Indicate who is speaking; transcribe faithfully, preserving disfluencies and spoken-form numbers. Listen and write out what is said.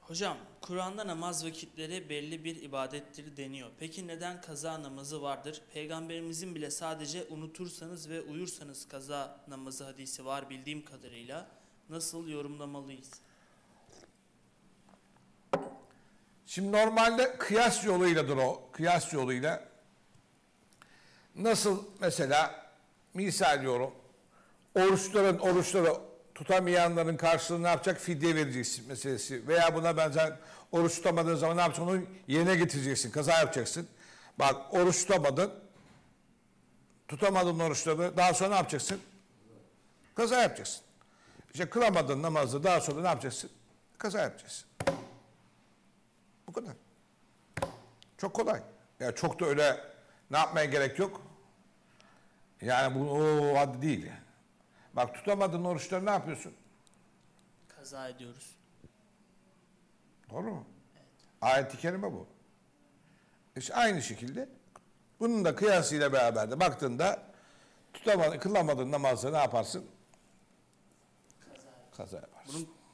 Speaker 1: Hocam, Kur'an'da namaz vakitleri belli bir ibadettir deniyor. Peki neden kaza namazı vardır? Peygamberimizin bile sadece unutursanız ve uyursanız kaza namazı hadisi var bildiğim kadarıyla. Nasıl yorumlamalıyız?
Speaker 2: Şimdi normalde kıyas yoluyladır o. Kıyas yoluyla nasıl mesela misal diyorum oruçların oruçları tutamayanların karşılığını ne yapacak? Fidye vereceksin meselesi. Veya buna benzer oruç tutamadığın zaman ne yapacaksın? Onu yerine getireceksin. Kaza yapacaksın. Bak oruç tutamadın. Tutamadın oruçları. Daha sonra ne yapacaksın? Kaza yapacaksın. İşte kılamadın namazı. Daha sonra ne yapacaksın? Kaza yapacaksın. Bu kadar. Çok kolay. Ya çok da öyle ne yapmaya gerek yok. Yani bu o hadi değil yani. Bak tutamadığın oruçları ne yapıyorsun?
Speaker 1: Kaza ediyoruz.
Speaker 2: Doğru mu?
Speaker 1: Evet.
Speaker 2: Ayet-i kerime bu. İşte aynı şekilde bunun da kıyasıyla beraber de baktığında tutamadığın, kılamadığın namazda ne yaparsın?
Speaker 1: Kaza.
Speaker 2: Kaza yaparsın.
Speaker 1: Bunun